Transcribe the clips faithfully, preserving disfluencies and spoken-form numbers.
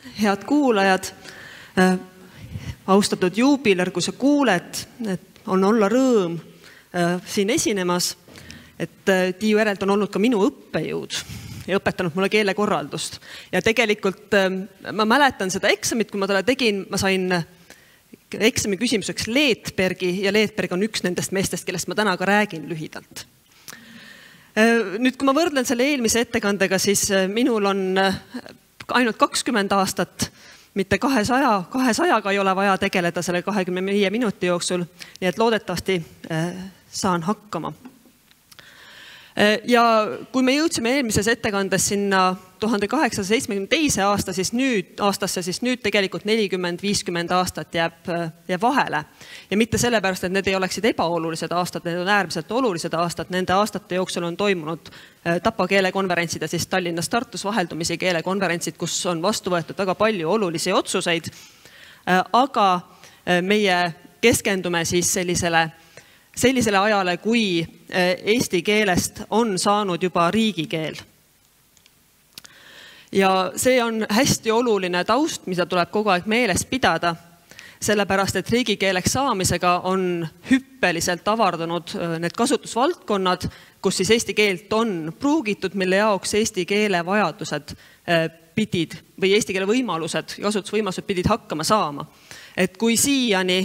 head kuulajad, austatud juubiler, kui sa kuuled, et on olla rõõm siin esinemas, et Tiiu Erelt on olnud ka minu õppejõud ja õpetanud mulle keelekorraldust. Ja tegelikult ma mäletan seda eksamit, kui ma talle tegin, ma sain eksami küsimuseks Leetbergi ja Leetberg on üks nendest meestest, kellest ma täna ka räägin lühidalt. Nüüd, kui ma võrdlen selle eelmise ettekandega, siis minul on ainult kakskümmend aastat, mitte kahesaja, kahesajaga ei ole vaja tegeleda selle kahekümne viie minuti jooksul, nii et loodetavasti saan hakkama. Ja kui me jõudsime eelmises ettekandes sinna tuhande kaheksasaja seitsmekümne teise aasta, siis nüüd, aastasse, siis nüüd tegelikult nelikümmend viiskümmend aastat jääb, jääb vahele. Ja mitte sellepärast, et need ei oleksid ebaolulised aastad, need on äärmiselt olulised aastad. Nende aastate jooksul on toimunud Tapa keelekonverentsid ja siis Tallinnas Tartus vaheldumisi keelekonverentsid, kus on vastu võetud väga palju olulisi otsuseid. Aga meie keskendume siis sellisele sellisele ajale, kui eesti keelest on saanud juba riigikeel. Ja see on hästi oluline taust, mida tuleb kogu aeg meeles pidada, sellepärast, et riigikeeleks saamisega on hüppeliselt avardunud need kasutusvaldkonnad, kus siis eesti keelt on pruugitud, mille jaoks eesti keele vajadused pidid või eesti keele võimalused, kasutusvõimalused pidid hakkama saama. Et kui siiani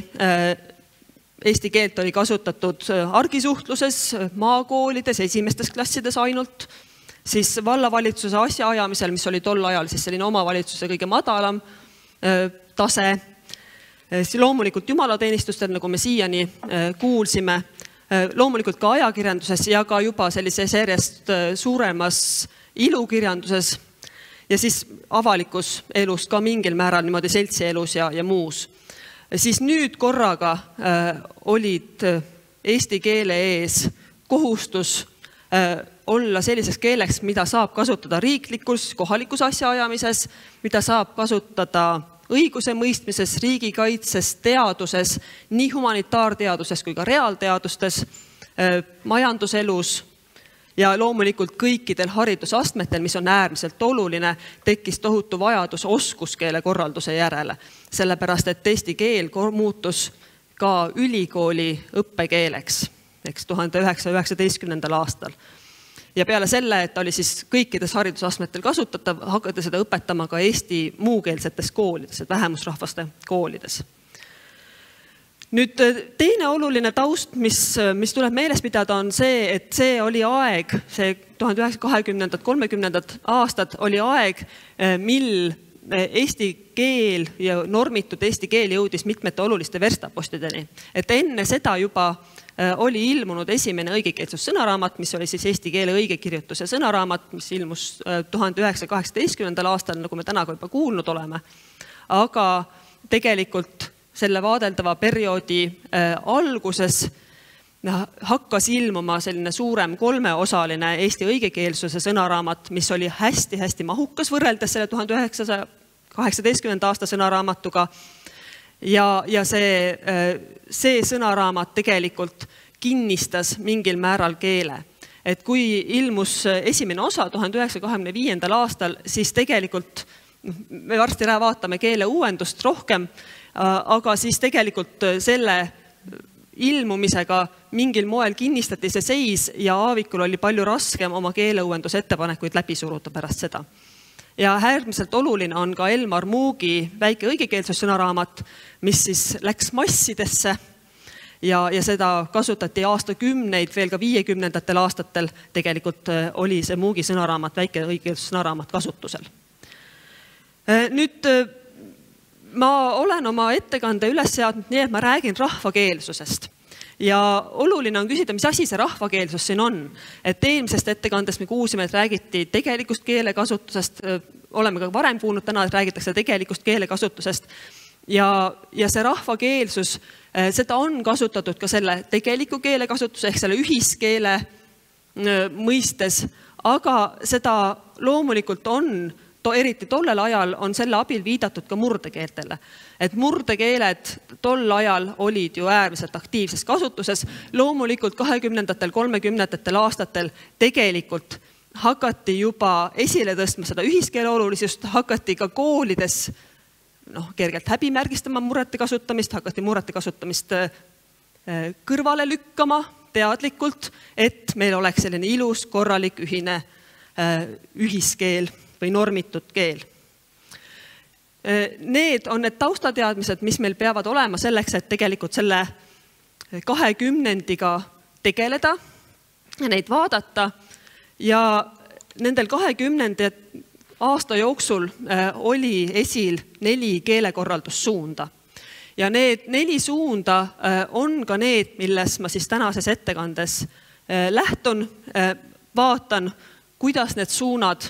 eesti keelt oli kasutatud argisuhtluses, maakoolides, esimestes klassides ainult, siis vallavalitsuse asjaajamisel, mis oli tol ajal siis selline omavalitsuse kõige madalam tase, loomulikult jumalateenistustel, nagu me siiani kuulsime, loomulikult ka ajakirjanduses ja ka juba sellises järjest suuremas ilukirjanduses ja siis avalikus elus ka mingil määral niimoodi seltsielus ja, ja muus. Siis nüüd korraga äh, olid eesti keele ees kohustus äh, olla selliseks keeleks, mida saab kasutada riiklikus, kohalikus asjaajamises, mida saab kasutada õiguse mõistmises, riigikaitses, teaduses, nii humanitaarteaduses kui ka reaalteadustes, äh, majanduselus ja loomulikult kõikidel haridusastmetel, mis on äärmiselt oluline, tekkis tohutu vajadus oskuskeele korralduse järele. Sellepärast, et eesti keel muutus ka ülikooli õppekeeleks eks tuhande üheksasaja üheksateistkümnendal aastal. Ja peale selle, et oli siis kõikides haridusastmetel kasutatav, hakati seda õpetama ka eesti muukeelsetes koolides, et vähemusrahvaste koolides. Nüüd teine oluline taust, mis, mis tuleb meeles pidada, on see, et see oli aeg, see tuhande üheksasaja kahekümnendad, kolmekümnendad aastad oli aeg, mil eesti keel ja normitud eesti keel jõudis mitmete oluliste verstapostideni. Et enne seda juba oli ilmunud esimene õigekeelsus sõnaraamat, mis oli siis eesti keele õigekirjutuse sõnaraamat, mis ilmus tuhande üheksasaja kaheksateistkümnendal aastal, nagu me täna juba kuulnud oleme. Aga tegelikult selle vaadeldava perioodi äh, alguses äh, hakkas ilmuma selline suurem kolmeosaline eesti õigekeelsuse sõnaraamat, mis oli hästi-hästi mahukas võrreldes selle tuhande üheksasaja kaheksateistkümnenda aasta sõnaraamatuga. Ja, ja see, äh, see sõnaraamat tegelikult kinnistas mingil määral keele. Et kui ilmus esimene osa tuhande üheksasaja kahekümne viiendal aastal, siis tegelikult me varsti vaatame keele uuendust rohkem, aga siis tegelikult selle ilmumisega mingil moel kinnistati see seis ja Aavikul oli palju raskem oma keeleuuenduse ettepanekuid läbi suruda pärast seda. Ja äärmiselt oluline on ka Elmar Muugi väike õigekeelsussõnaraamat, mis siis läks massidesse ja, ja seda kasutati aastakümneid, veel ka viiekümnendatel aastatel tegelikult oli see Muugi sõnaraamat, väike õigekeelsussõnaraamat kasutusel. Nüüd ma olen oma ettekande üles seadnud nii, et ma räägin rahvakeelsusest. Ja oluline on küsida, mis asi see rahvakeelsus siin on. Et eelmisest ettekandest me kuulsime, et räägiti tegelikust keelekasutusest. Oleme ka varem kuulnud täna, et räägitakse tegelikust keelekasutusest. Ja, ja see rahvakeelsus, seda on kasutatud ka selle tegeliku keelekasutuse ehk selle ühiskeele mõistes, aga seda loomulikult on To, eriti tollel ajal on selle abil viidatud ka murdekeeltele. Et murdekeeled tol ajal olid ju äärmiselt aktiivses kasutuses. Loomulikult kahekümnendatel, kolmekümnendatel aastatel tegelikult hakati juba esile tõstma seda ühiskeele olulisust, hakati ka koolides noh, kergelt häbimärgistama murrete kasutamist, hakati murrete kasutamist kõrvale lükkama teadlikult, et meil oleks selline ilus, korralik, ühine ühiskeel või normitud keel. Need on need taustateadmised, mis meil peavad olema selleks, et tegelikult selle kahekümnendiga tegeleda, neid vaadata ja nendel kahekümnendi aasta jooksul oli esil neli keelekorraldussuunda. Ja need neli suunda on ka need, milles ma siis tänases ettekandes lähtun, vaatan, kuidas need suunad,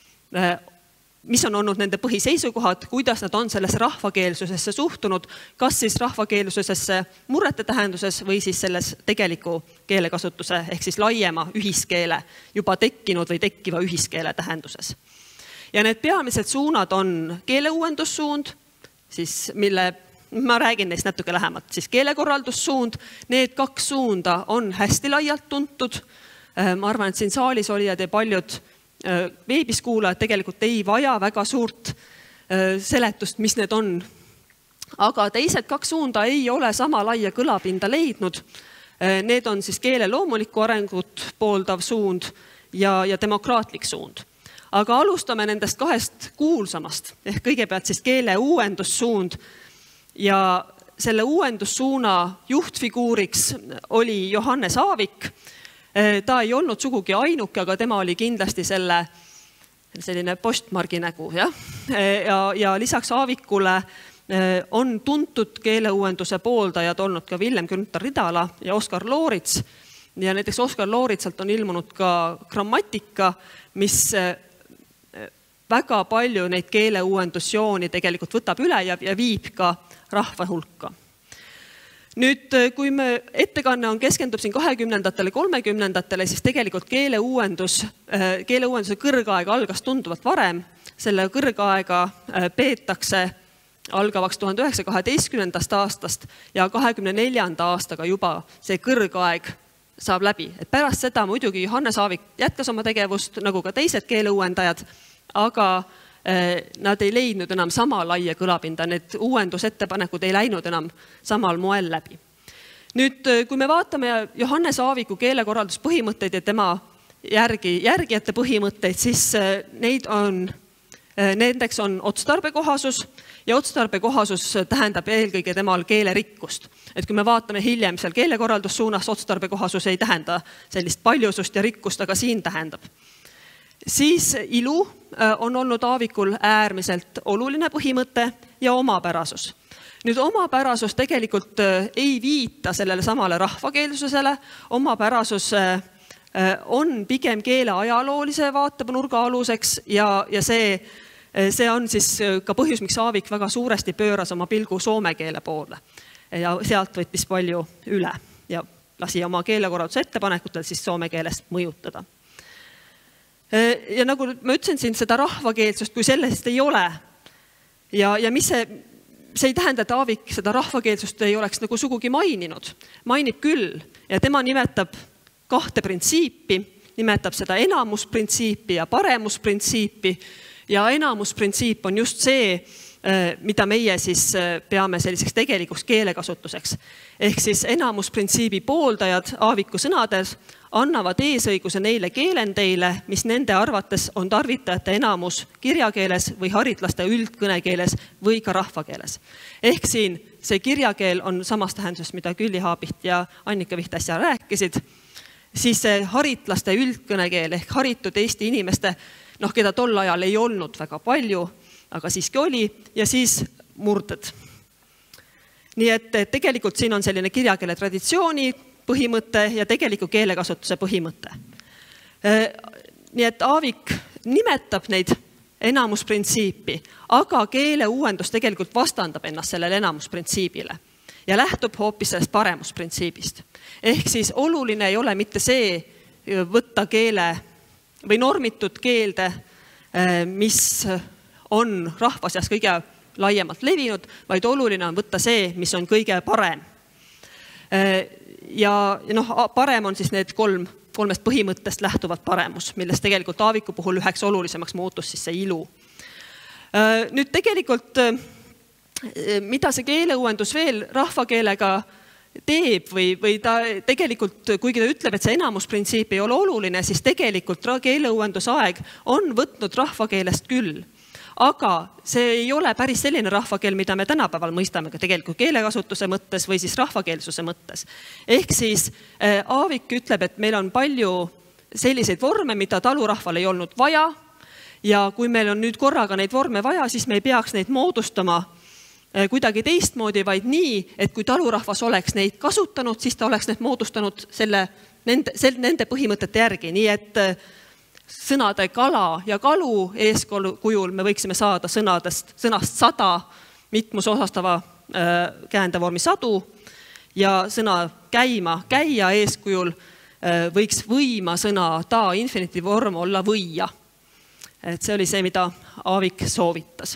mis on olnud nende põhiseisukohad, kuidas nad on selles rahvakeelsusesse suhtunud, kas siis rahvakeelsusesse murrete tähenduses või siis selles tegeliku keelekasutuse ehk siis laiema ühiskeele, juba tekkinud või tekkiva ühiskeele tähenduses. Ja need peamised suunad on keeleuuendussuund, siis mille, ma räägin neist natuke lähemalt, siis keelekorraldussuund, need kaks suunda on hästi laialt tuntud. Ma arvan, et siin saalis olijad ja paljud veebis kuulajad tegelikult ei vaja väga suurt seletust, mis need on. Aga teised kaks suunda ei ole sama laia kõlapinda leidnud. Need on siis keele loomulikku arengut pooldav suund ja, ja demokraatlik suund. Aga alustame nendest kahest kuulsamast, ehk kõigepealt siis keele uuendussuund ja selle uuendussuuna juhtfiguuriks oli Johannes Aavik. Ta ei olnud sugugi ainuke, aga tema oli kindlasti selle selline postmargi nägu. Ja, ja, ja lisaks Aavikule on tuntud keeleuuenduse pooldajad olnud ka Villem Günther Ridala ja Oskar Loorits. Ja näiteks Oskar Looritsalt on ilmunud ka grammatika, mis väga palju neid keeleuuendusjooni tegelikult võtab üle ja, ja viib ka rahva hulka. Nüüd, kui me ettekanne on keskendub siin kahekümnendatele, kolmekümnendatele, siis tegelikult keeleuuendus, keeleuuenduse kõrgaeg algas tunduvalt varem. Selle kõrgaega peetakse algavaks tuhande üheksasaja kaheteistkümnendast aastast ja kahekümne neljanda aastaga juba see kõrgaeg saab läbi. Et pärast seda muidugi Johannes Aavik jätkas oma tegevust, nagu ka teised keeleuuendajad, aga nad ei leidnud enam sama laia kõlapinda, need uuendusettepanekud ei läinud enam samal moel läbi. Nüüd, kui me vaatame Johannes Aaviku keelekorralduspõhimõtteid ja tema järgi, järgijate põhimõtteid, siis neid on, nendeks on otstarbekohasus ja otstarbekohasus tähendab eelkõige temal keelerikkust. Et kui me vaatame hiljem seal keelekorraldussuunas, otstarbekohasus ei tähenda sellist paljusust ja rikkust, aga siin tähendab. Siis ilu on olnud Aavikul äärmiselt oluline põhimõte ja omapärasus. Nüüd omapärasus tegelikult ei viita sellele samale rahvakeelsusele. Omapärasus on pigem keele ajaloolise vaatenurga aluseks ja, ja see, see on siis ka põhjus, miks Aavik väga suuresti pööras oma pilgu soome keele poole ja sealt võttis palju üle ja lasi oma keelekorralduse ettepanekutel siis soome keelest mõjutada. Ja nagu ma ütlesin siin seda rahvakeelsust, kui sellest ei ole ja, ja mis see, see ei tähenda, et Aavik seda rahvakeelsust ei oleks nagu sugugi maininud. Mainib küll ja tema nimetab kahte printsiipi, nimetab seda enamusprintsiipi ja paremusprintsiipi ja enamusprintsiip on just see, mida meie siis peame selliseks tegelikuks keelekasutuseks. Ehk siis enamusprintsiibi pooldajad Aaviku sõnades annavad eesõiguse neile keelendeile, mis nende arvates on tarvitajate enamus kirjakeeles või haritlaste üldkõnekeeles või ka rahvakeeles. Ehk siin see kirjakeel on samas tähenduses, mida Külli Haabiht ja Annika Viht äsja rääkisid, siis see haritlaste üldkõnekeel ehk haritud Eesti inimeste, noh, keda tol ajal ei olnud väga palju, aga siiski oli, ja siis murded. Nii et tegelikult siin on selline kirjakeele traditsiooni põhimõte ja tegeliku keelekasutuse põhimõte. Nii et Aavik nimetab neid enamusprintsiipi, aga keeleuuendus tegelikult vastandab ennast sellele enamusprintsiibile ja lähtub hoopis sellest paremusprintsiibist. Ehk siis oluline ei ole mitte see võtta keele või normitud keelde, mis on rahva seas kõige laiemalt levinud, vaid oluline on võtta see, mis on kõige parem. Ja noh, parem on siis need kolm kolmest põhimõttest lähtuvat paremus, millest tegelikult Aaviku puhul üheks olulisemaks muutus siis see ilu. Nüüd tegelikult, mida see keeleuuendus veel rahvakeelega teeb või, või ta tegelikult, kuigi ta ütleb, et see enamusprintsiip ei ole oluline, siis tegelikult keeleuuendusaeg on võtnud rahvakeelest küll. Aga see ei ole päris selline rahvakeel, mida me tänapäeval mõistame ka tegelikult keelekasutuse mõttes või siis rahvakeelsuse mõttes. Ehk siis Aavik ütleb, et meil on palju selliseid vorme, mida talurahval ei olnud vaja ja kui meil on nüüd korraga neid vorme vaja, siis me ei peaks neid moodustama kuidagi teistmoodi, vaid nii, et kui talurahvas oleks neid kasutanud, siis ta oleks need moodustanud selle, nende, nende põhimõtete järgi. Nii et sõnade kala ja kalu eeskujul me võiksime saada sõnadest, sõnast sada mitmus osastava äh, käändevormi sadu ja sõna käima, käia eeskujul äh, võiks võima sõna ta infinitivorm olla võia. Et see oli see, mida Aavik soovitas.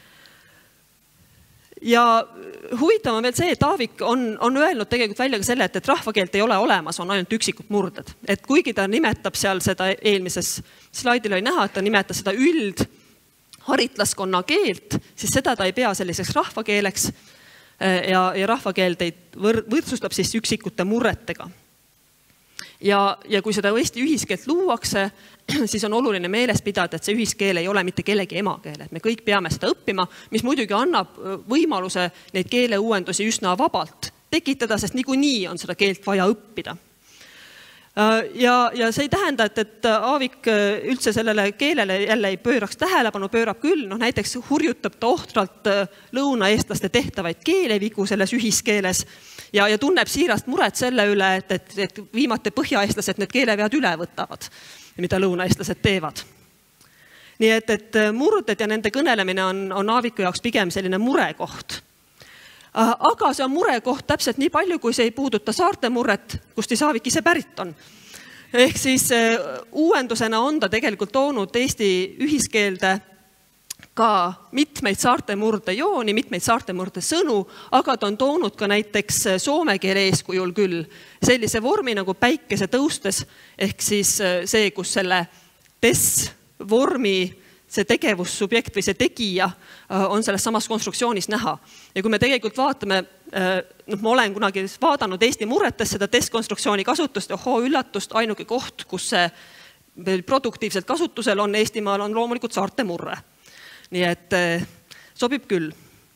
Ja huvitav on veel see, et Aavik on, on öelnud tegelikult välja ka selle, et, et rahvakeelt ei ole olemas, on ainult üksikud murded. Et kuigi ta nimetab seal seda eelmises slaidil oli näha, et ta nimetas seda üld haritlaskonna keelt, siis seda ta ei pea selliseks rahvakeeleks ja, ja rahvakeeld võr, võrdsustab siis üksikute murretega. Ja, ja kui seda Eesti ühiskeelt luuakse, siis on oluline meeles pidada, et see ühiskeel ei ole mitte kellegi emakeel, et me kõik peame seda õppima, mis muidugi annab võimaluse neid keeleuuendusi üsna vabalt tekitada, sest niikuinii on seda keelt vaja õppida. Ja, ja see ei tähenda, et, et Aavik üldse sellele keelele jälle ei pööraks tähelepanu, pöörab küll, noh näiteks hurjutab ta ohtralt lõunaeestlaste tehtavaid keelevigu selles ühiskeeles ja, ja tunneb siirast muret selle üle, et, et, et viimati põhjaeestlased need keelevead üle võtavad, mida lõunaeestlased teevad. Nii et, et murded ja nende kõnelemine on, on Aaviku jaoks pigem selline murekoht. Aga see on murekoht täpselt nii palju, kui see ei puuduta saarte murret, kust Aavik ise pärit on. Ehk siis uuendusena on ta tegelikult toonud Eesti ühiskeelde ka mitmeid saarte murde jooni, mitmeid saarte murde sõnu, aga ta on toonud ka näiteks soome keele eeskujul küll sellise vormi nagu päikese tõustes, ehk siis see, kus selle des vormi see tegevussubjekt või see tegija on selles samas konstruktsioonis näha. Ja kui me tegelikult vaatame, noh, ma olen kunagi vaadanud Eesti murretes seda deskonstruktsiooni kasutust ja hoo üllatust, ainuke koht, kus see produktiivselt kasutusel on Eestimaal, on loomulikult saarte murre. Nii et sobib küll.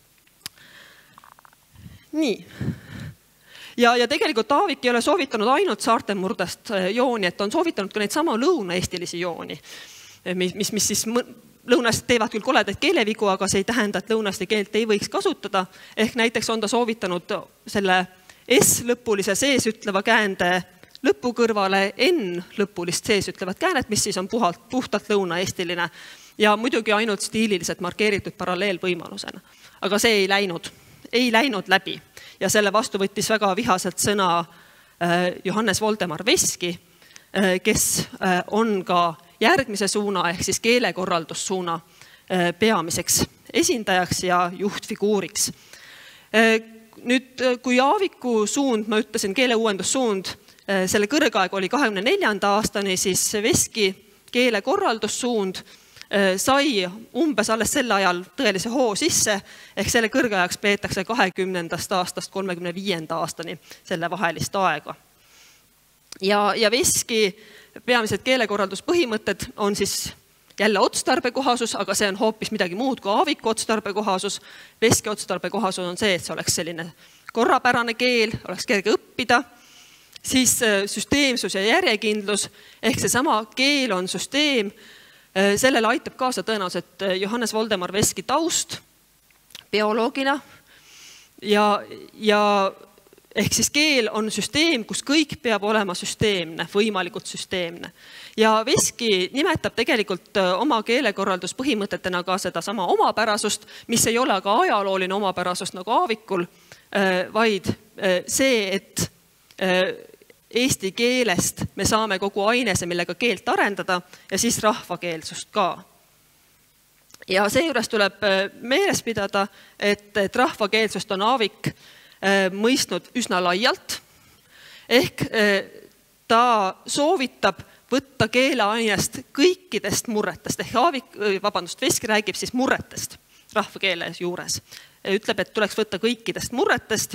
Nii. Ja, ja tegelikult Aavik ei ole soovitanud ainult saarte murdest jooni, et on soovitanud ka neid sama lõunaeestilisi jooni, mis, mis, mis siis lõunast teevad küll koledaid keelevigu, aga see ei tähenda, et lõunasti keelt ei võiks kasutada. Ehk näiteks on ta soovitanud selle S lõpulise sees ütleva käände lõpu kõrvale N lõpulist sees ütlevat käänet, mis siis on puhalt, puhtalt lõunaeestiline ja muidugi ainult stiililiselt markeeritud paralleelvõimalusena. Aga see ei läinud, ei läinud läbi ja selle vastu võttis väga vihaselt sõna Johannes Voldemar Veski, kes on ka järgmise suuna ehk siis keelekorraldussuuna peamiseks esindajaks ja juhtfiguuriks. Nüüd, kui Aaviku suund, ma ütlesin keeleuuendussuund, selle kõrgaeg oli kahekümne neljanda aastani, siis Veski keelekorraldussuund sai umbes alles sel ajal tõelise hoo sisse, ehk selle kõrgajaks peetakse kahekümnendast aastast kolmekümne viienda aastani selle vahelist aega. Ja, ja Veski peamised keelekorralduspõhimõtted on siis jälle otstarbekohasus, aga see on hoopis midagi muud kui Aaviku otstarbekohasus. Veski otstarbekohasus on see, et see oleks selline korrapärane keel, oleks kerge õppida. Siis süsteemsus ja järjekindlus, ehk see sama keel on süsteem. Sellele aitab kaasa tõenäoliselt Johannes Voldemar Veski taust bioloogina ja, ja ehk siis keel on süsteem, kus kõik peab olema süsteemne, võimalikult süsteemne. Ja Veski nimetab tegelikult oma keelekorralduspõhimõtetena ka seda sama omapärasust, mis ei ole aga ajalooline omapärasust nagu Aavikul, vaid see, et eesti keelest me saame kogu ainese, millega keelt arendada ja siis rahvakeelsust ka. Ja seejuures tuleb meeles pidada, et, et rahvakeelsust on Aavik mõistnud üsna laialt, ehk ta soovitab võtta keeleainest kõikidest murretest, ehk Aavik, vabandust, Veski räägib siis murretest rahvakeele juures. Ütleb, et tuleks võtta kõikidest murretest.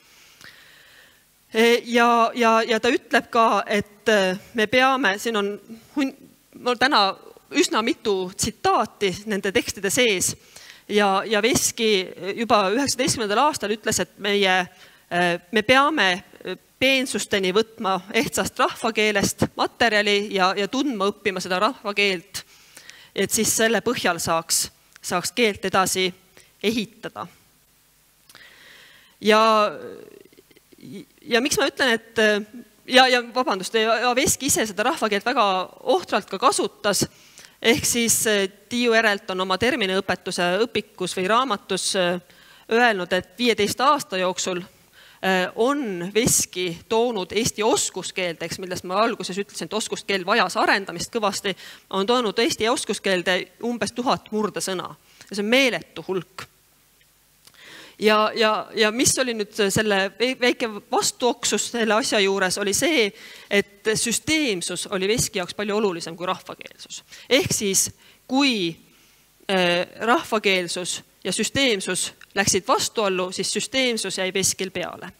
Ja, ja, ja ta ütleb ka, et me peame, siin on mul täna üsna mitu tsitaati nende tekstide sees ja, ja Veski juba üheksateistkümnendal aastal ütles, et meie, me peame peensusteni võtma ehtsast rahvakeelest materjali ja, ja tundma õppima seda rahvakeelt, et siis selle põhjal saaks, saaks keelt edasi ehitada. Ja, ja miks ma ütlen, et ja, ja vabandust, ja Veski ise seda rahvakeelt väga ohtralt ka kasutas, ehk siis Tiiu Erelt on oma terminiõpetuse õpikus või raamatus öelnud, et viieteist aasta jooksul on Veski toonud Eesti oskuskeeldeks, millest ma alguses ütlesin, et oskuskeel vajas arendamist kõvasti, on toonud Eesti oskuskeelde umbes tuhat murdesõna. See on meeletu hulk. Ja, ja, ja mis oli nüüd selle väike vastuoksus selle asja juures, oli see, et süsteemsus oli Veski jaoks palju olulisem kui rahvakeelsus. Ehk siis, kui äh, rahvakeelsus ja süsteemsus läksid vastuollu, siis süsteemsus jäi Veskil peale.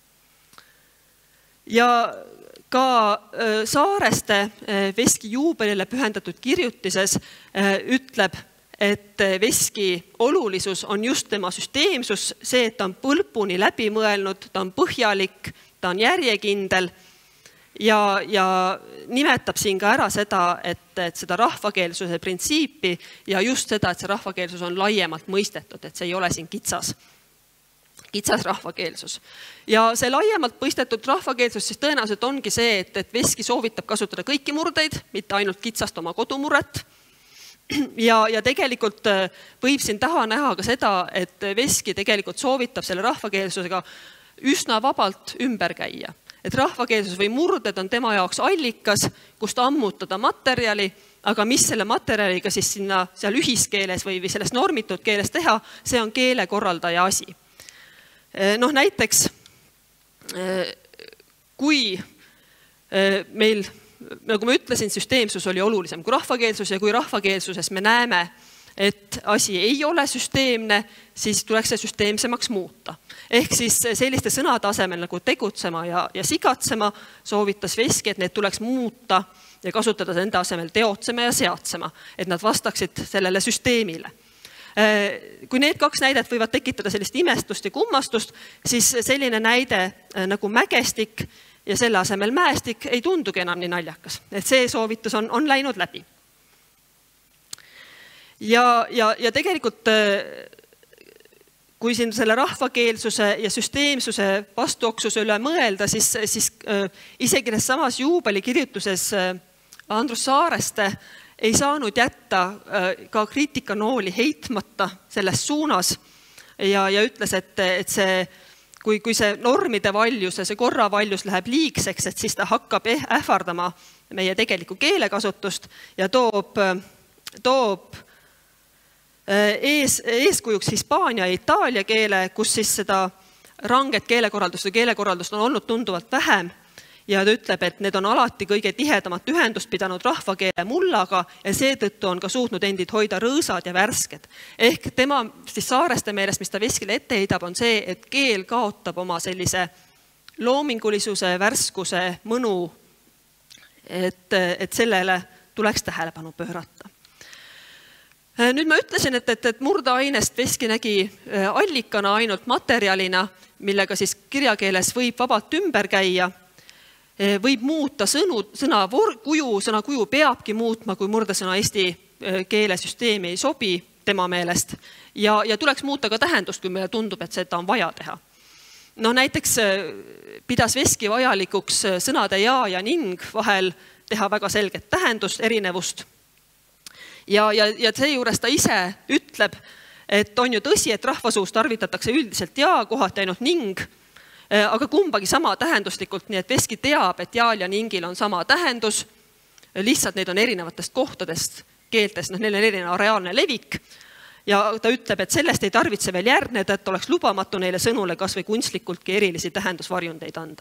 Ja ka äh, Saareste äh, Veski juubelile pühendatud kirjutises äh, ütleb, et Veski olulisus on just tema süsteemsus, see, et ta on põlpuni läbi mõelnud, ta on põhjalik, ta on järjekindel ja, ja nimetab siin ka ära seda, et, et seda rahvakeelsuse printsiipi ja just seda, et see rahvakeelsus on laiemalt mõistetud, et see ei ole siin kitsas, kitsas rahvakeelsus. Ja see laiemalt mõistetud rahvakeelsus siis tõenäoliselt ongi see, et, et Veski soovitab kasutada kõiki murdeid, mitte ainult kitsast oma kodumurret. Ja, ja tegelikult võib siin taha näha ka seda, et Veski tegelikult soovitab selle rahvakeelsusega üsna vabalt ümber käia. Et rahvakeelsus või murded on tema jaoks allikas, kust ammutada materjali, aga mis selle materjaliga siis sinna seal ühiskeeles või, või selles normitud keeles teha, see on keelekorraldaja asi. Noh, näiteks, kui meil nagu ma ütlesin, süsteemsus oli olulisem kui rahvakeelsus ja kui rahvakeelsuses me näeme, et asi ei ole süsteemne, siis tuleks see süsteemsemaks muuta. Ehk siis selliste sõnade asemel nagu tegutsema ja, ja sigatsema soovitas Veski, et need tuleks muuta ja kasutada enda asemel teotsema ja seatsema, et nad vastaksid sellele süsteemile. Kui need kaks näidet võivad tekitada sellist imestust ja kummastust, siis selline näide nagu mägestik ja selle asemel mäestik ei tundugi enam nii naljakas. Et see soovitus on, on läinud läbi. Ja, ja, ja tegelikult, kui siin selle rahvakeelsuse ja süsteemsuse vastuoksuse üle mõelda, siis, siis isegi samas juubelikirjutuses Andrus Saareste ei saanud jätta ka kriitikanooli heitmata selles suunas ja, ja ütles, et, et see Kui, kui see normide valjus ja see korra valjus läheb liigseks, et siis ta hakkab ähvardama meie tegelikku keelekasutust ja toob, toob ees, eeskujuks Hispaania ja Itaalia keele, kus siis seda ranget keelekorraldust ja keelekorraldust on olnud tunduvalt vähem. Ja ta ütleb, et need on alati kõige tihedamat ühendust pidanud rahvakeele mullaga ja seetõttu on ka suutnud endid hoida rõõsad ja värsked. Ehk tema siis Saareste meelest, mis ta Veskile ette heidab, on see, et keel kaotab oma sellise loomingulisuse, värskuse, mõnu, et, et sellele tuleks tähelepanu pöörata. Nüüd ma ütlesin, et, et, et murdeainest Veski nägi allikana ainult materjalina, millega siis kirjakeeles võib vabalt ümber käia. Võib muuta sõnu, sõna kuju, sõna kuju peabki muutma, kui murdesõna eesti keelesüsteemi ei sobi tema meelest. Ja, ja tuleks muuta ka tähendust, kui meile tundub, et seda on vaja teha. No näiteks pidas Veski vajalikuks sõnade ja ja ning vahel teha väga selget tähendust, erinevust. Ja, ja, ja seejuures ta ise ütleb, et on ju tõsi, et rahvasuus tarvitatakse üldiselt ja kohati ainult ning, aga kumbagi sama tähenduslikult, nii et Veski teab, et jaal ja ningil on sama tähendus, lihtsalt neid on erinevatest kohtadest keeltest, neil on erinev reaalne levik ja ta ütleb, et sellest ei tarvitse veel järgneda, et oleks lubamatu neile sõnule kas või kunstlikultki erilisi tähendusvarjundeid anda.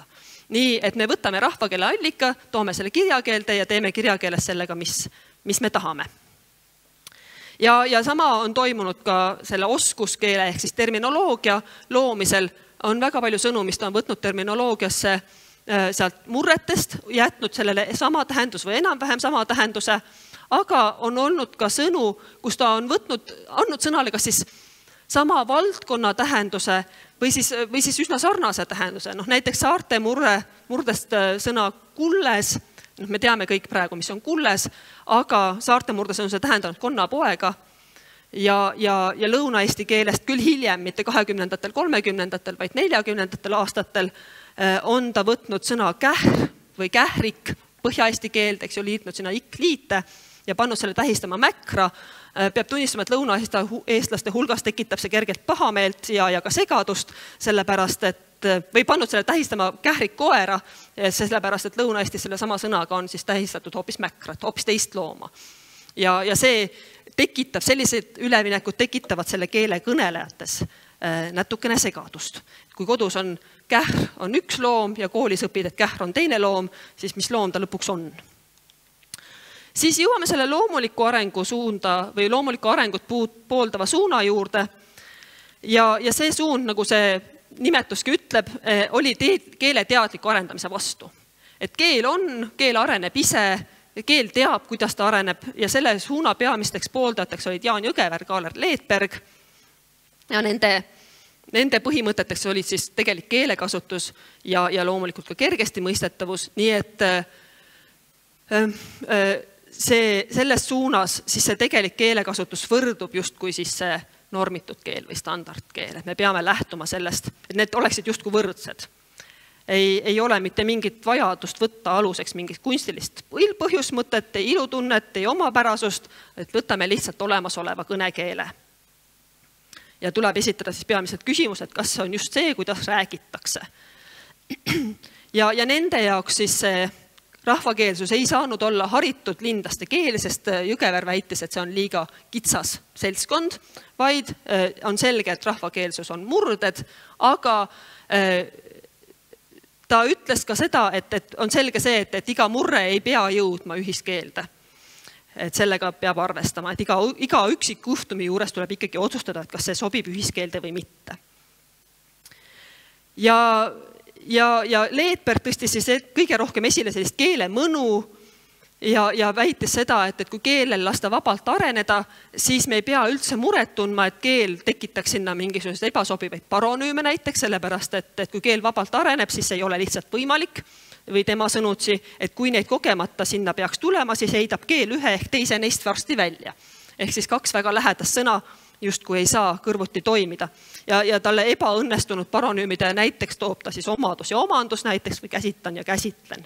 Nii, et me võtame rahvakeele allika, toome selle kirjakeelde ja teeme kirjakeeles sellega, mis, mis me tahame. Ja, ja sama on toimunud ka selle oskuskeele ehk siis terminoloogia loomisel. On väga palju sõnu, mis ta on võtnud terminoloogiasse sealt murretest, jätnud sellele sama tähendus või enam-vähem sama tähenduse, aga on olnud ka sõnu, kus ta on võtnud, andnud sõnale kas siis sama valdkonna tähenduse või siis, või siis üsna sarnase tähenduse. No, näiteks saarte murre, murdest sõna kulles, no, me teame kõik praegu, mis on kulles, aga saarte murdes on see tähendanud konnapoega ja, ja, ja lõuna-eesti keelest küll hiljem, mitte kahekümnendatel, kolmekümnendatel, vaid neljakümnendatel aastatel on ta võtnud sõna kähr või kährik, põhja-eesti keeld, eks ju, liitnud sinna ikk-liite ja pannud selle tähistama mäkra. Peab tunnistama, et lõuna-eestlaste hulgas tekitab see kergelt pahameelt ja, ja ka segadust, sellepärast, et või pannud selle tähistama kährik koera, sellepärast, et Lõuna-Eestis selle sama sõnaga on siis tähistatud hoopis mäkrat, hoopis teist looma. Ja, ja see tekitab, sellised üleminekud tekitavad selle keele kõnelejates natukene segadust. Kui kodus on kähr on üks loom ja koolis õpid, et kähr on teine loom, siis mis loom ta lõpuks on. Siis jõuame selle loomuliku arengu suunda või loomuliku arengut pooldava suuna juurde. Ja, ja see suund, nagu see nimetuski ütleb, oli keele teadliku arendamise vastu. Et keel on, keel areneb ise, keel teab, kuidas ta areneb ja selle suuna peamisteks pooldajateks olid Jaan Jõgever, Kaaler Leetberg ja nende Nende põhimõteteks olid siis tegelik keelekasutus ja, ja loomulikult ka kergesti mõistetavus, nii et see, selles suunas siis see tegelik keelekasutus võrdub justkui siis see normitud keel või standardkeel. Me peame lähtuma sellest, et need oleksid justkui võrdsed. Ei, ei ole mitte mingit vajadust võtta aluseks mingit kunstilist põhjusmõtet, ei ilutunnet, ei omapärasust, et võtame lihtsalt olemasoleva kõnekeele. Ja tuleb esitada siis peamiselt küsimus, et kas see on just see, kuidas räägitakse. Ja, ja nende jaoks siis see rahvakeelsus ei saanud olla haritud lindaste keel, sest Jõgever väitis, et see on liiga kitsas seltskond, vaid on selge, et rahvakeelsus on murded, aga ta ütles ka seda, et, et on selge see, et, et iga murre ei pea jõudma ühiskeelde. Et sellega peab arvestama, et iga, iga üksik juhtumi juures tuleb ikkagi otsustada, et kas see sobib ühiskeelde või mitte. Ja, ja, ja Leetberg tõstis siis kõige rohkem esile sellist keele mõnu ja, ja väitis seda, et, et kui keelel lasta vabalt areneda, siis me ei pea üldse muret tundma, et keel tekitaks sinna mingisugused ebasobivaid paronüüme näiteks, sellepärast et, et kui keel vabalt areneb, siis ei ole lihtsalt võimalik või tema sõnutsi, et kui neid kogemata sinna peaks tulema, siis heidab keel ühe ehk teise neist varsti välja. Ehk siis kaks väga lähedast sõna justkui ei saa kõrvuti toimida. Ja, ja talle ebaõnnestunud paronüümide näiteks toob ta siis omadus ja omandus näiteks või käsitan ja käsitlen.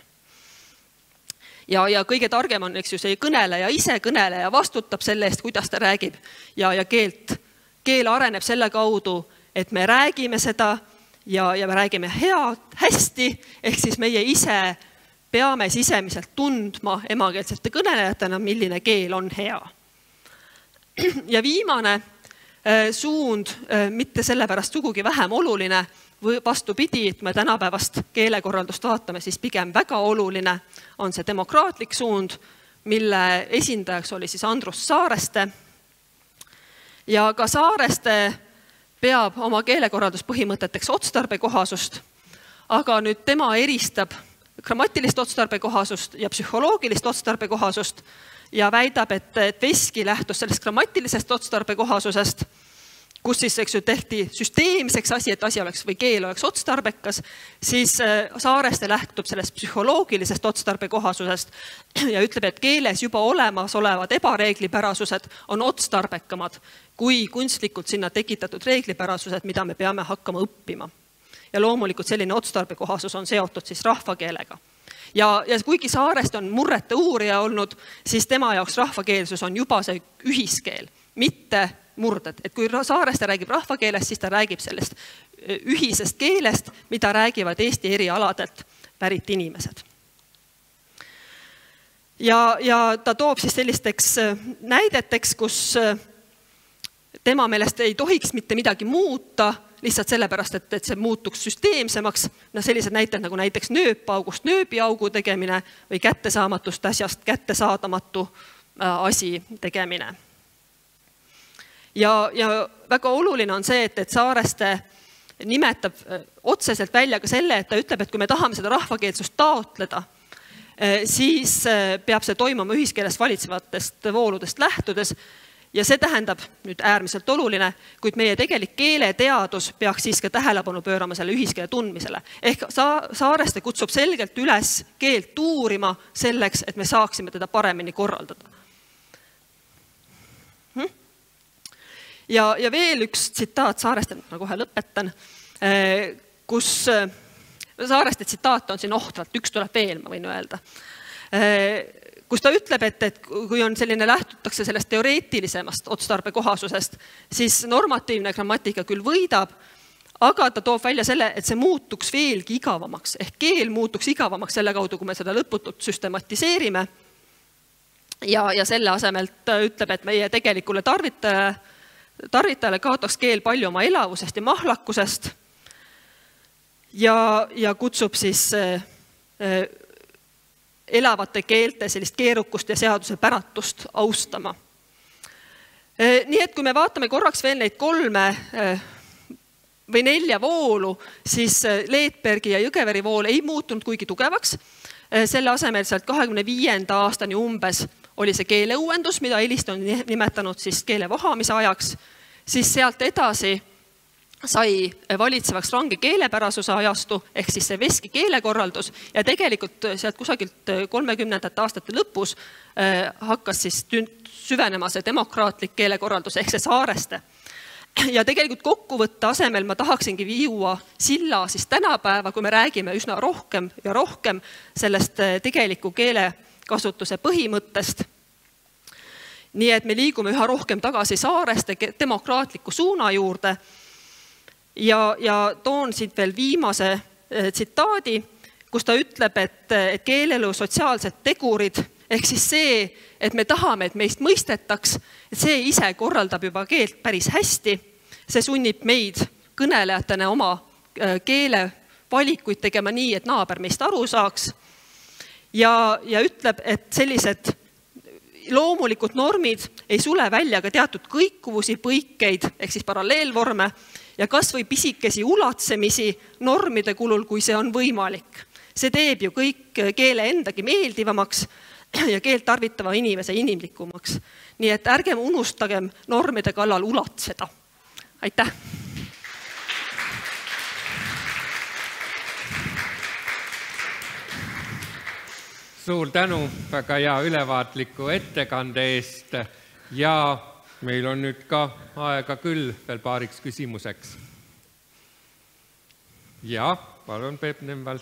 Ja, ja kõige targem on, eks ju, see kõneleja ise, kõneleja vastutab selle eest, kuidas ta räägib. Ja, ja keelt, keel areneb selle kaudu, et me räägime seda ja, ja me räägime head, hästi, ehk siis meie ise peame sisemiselt tundma emakeelsete kõnelejatena, milline keel on hea. Ja viimane suund, mitte sellepärast sugugi vähem oluline, vastupidi, et me tänapäevast keelekorraldust vaatame, siis pigem väga oluline on see demokraatlik suund, mille esindajaks oli siis Andrus Saareste. Ja ka Saareste peab oma keelekorralduspõhimõteteks otstarbekohasust, aga nüüd tema eristab grammatilist otstarbekohasust ja psühholoogilist otstarbekohasust ja väidab, et, et Veski lähtus sellest grammatilisest otstarbekohasusest, kus siis eks ju, tehti süsteemseks asi, et asi oleks või keel oleks otstarbekas, siis Saareste lähtub sellest psühholoogilisest otstarbekohasusest ja ütleb, et keeles juba olemas olevad ebareeglipärasused on otstarbekamad kui kunstlikult sinna tekitatud reeglipärasused, mida me peame hakkama õppima. Ja loomulikult selline otstarbekohasus on seotud siis rahvakeelega. Ja, ja kuigi Saarest on murrete uurija olnud, siis tema jaoks rahvakeelsus on juba see ühiskeel, mitte murded. Et kui Saareste räägib rahvakeelest, siis ta räägib sellest ühisest keelest, mida räägivad Eesti eri aladelt pärit inimesed. Ja, ja ta toob siis sellisteks näideteks, kus tema meelest ei tohiks mitte midagi muuta, lihtsalt sellepärast, et, et see muutuks süsteemsemaks. No sellised näited nagu näiteks nööpaugust nööbiaugu tegemine või kättesaamatust asjast kättesaadamatu asi tegemine. Ja, ja väga oluline on see, et, et Saareste nimetab otseselt välja ka selle, et ta ütleb, et kui me tahame seda rahvakeelsust taotleda, siis peab see toimuma ühiskeeles valitsevatest vooludest lähtudes. Ja see tähendab nüüd äärmiselt oluline, kuid meie tegelik keeleteadus peaks siis ka tähelepanu pöörama selle ühiskeele tundmisele. Ehk Saareste kutsub selgelt üles keelt uurima selleks, et me saaksime teda paremini korraldada. Ja, ja veel üks tsitaat Saareste, ma kohe lõpetan, kus Saareste tsitaat on siin ohtralt, üks tuleb veel, ma võin öelda, kus ta ütleb, et, et kui on selline lähtutakse sellest teoreetilisemast otstarbekohasusest, siis normatiivne grammatika küll võidab, aga ta toob välja selle, et see muutuks veelgi igavamaks, ehk keel muutuks igavamaks selle kaudu, kui me seda lõputult süstematiseerime. Ja, ja selle asemelt ütleb, et meie tegelikule tarvitajale, tarvitajale kaotaks keel palju oma elavusest ja mahlakusest ja, ja kutsub siis äh, elavate keelte sellist keerukust ja seaduse päratust austama. Nii et kui me vaatame korraks veel neid kolme või nelja voolu, siis Leetbergi ja Jõgeveri vool ei muutunud kuigi tugevaks. Selle asemel sealt kahekümne viienda aastani umbes oli see keeleuuendus, mida Elist on nimetanud siis keele vohamise ajaks, siis sealt edasi sai valitsevaks range keelepärasuse ajastu, ehk siis see veski keelekorraldus ja tegelikult sealt kusagilt kolmekümnendate aastate lõpus hakkas siis süvenema see demokraatlik keelekorraldus ehk see Saareste. Ja tegelikult kokkuvõtte asemel ma tahaksingi viua silla siis tänapäeva, kui me räägime üsna rohkem ja rohkem sellest tegeliku keelekasutuse põhimõttest. Nii et me liigume üha rohkem tagasi Saareste demokraatliku suuna juurde. Ja, ja toon siit veel viimase tsitaadi, kus ta ütleb, et, et keelelu sotsiaalsed tegurid, ehk siis see, et me tahame, et meist mõistetaks, et see ise korraldab juba keelt päris hästi. See sunnib meid kõnelejatena oma keele valikuid tegema nii, et naaber meist aru saaks. Ja, ja ütleb, et sellised loomulikud normid ei sule välja ka teatud kõikuvusi, põikeid, ehk siis paralleelvorme, ja kas või pisikesi ulatsemisi normide kulul, kui see on võimalik. See teeb ju kõik keele endagi meeldivamaks ja keelt tarvitava inimese inimlikumaks. Nii et ärgem unustagem normide kallal ulatseda. Aitäh! Suur tänu väga hea ülevaatliku ettekande eest ja meil on nüüd ka aega küll veel paariks küsimuseks. Ja, palun Peep Nemvals.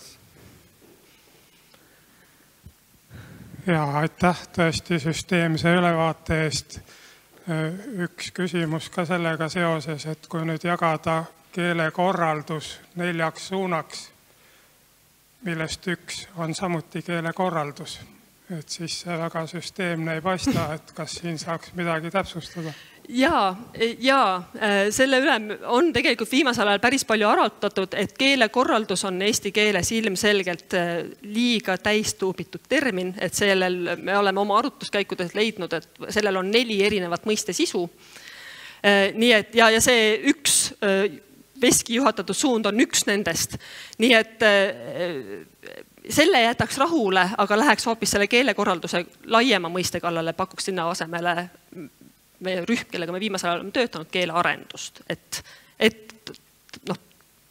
Ja, aitäh tõesti süsteemse ülevaate eest. Üks küsimus ka sellega seoses, et kui nüüd jagada keelekorraldus neljaks suunaks, millest üks on samuti keelekorraldus. Et siis see väga süsteemne ei paista, et kas siin saaks midagi täpsustada? Jaa, jaa, selle üle on tegelikult viimasel ajal päris palju arutatud, et keelekorraldus on eesti keeles ilmselgelt liiga täistuubitud termin, et sellel me oleme oma arutuskäikudes leidnud, et sellel on neli erinevat mõiste sisu. Nii et, ja, ja see üks veski juhatatud suund on üks nendest. Nii et selle jätaks rahule, aga läheks hoopis selle keelekorralduse laiema mõiste kallale, pakuks sinna asemele meie rühm, kellega me viimasel ajal oleme töötanud, keelearendust. Et, et noh,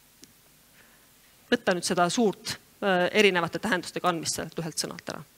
võtta nüüd seda suurt erinevate tähenduste kandmist sellelt ühelt sõnalt ära.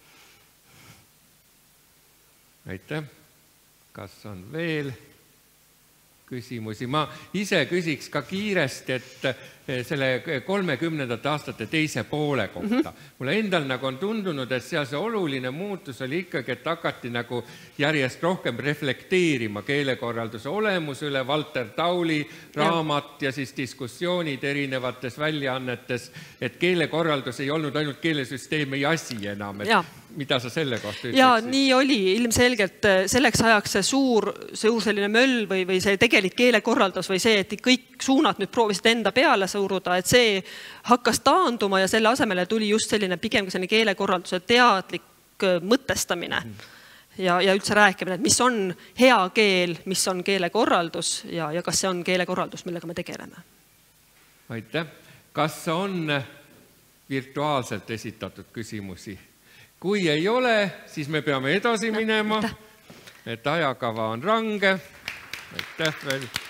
Aitäh. Kas on veel küsimusi? Ma ise küsiks ka kiiresti, et selle kolmekümnendate aastate teise poole kohta. Mulle endal nagu on tundunud, et seal see oluline muutus oli ikkagi, et hakati nagu järjest rohkem reflekteerima keelekorralduse olemus üle Valter Tauli raamat ja siis diskussioonid erinevates väljaannetes, et keelekorraldus ei olnud ainult keelesüsteemi asi enam. Et mida sa selle kohta ütleksid? Ja nii oli ilmselgelt selleks ajaks see suur, suur selline möll või, või see tegelik keelekorraldus või see, et kõik suunad nüüd proovisid enda peale suruda, et see hakkas taanduma ja selle asemele tuli just selline pigem selline keelekorralduse teadlik mõtestamine ja, ja üldse rääkimine, et mis on hea keel, mis on keelekorraldus ja, ja kas see on keelekorraldus, millega me tegeleme. Aitäh. Kas on virtuaalselt esitatud küsimusi? Kui ei ole, siis me peame edasi minema, et ajakava on range. Aitäh veel.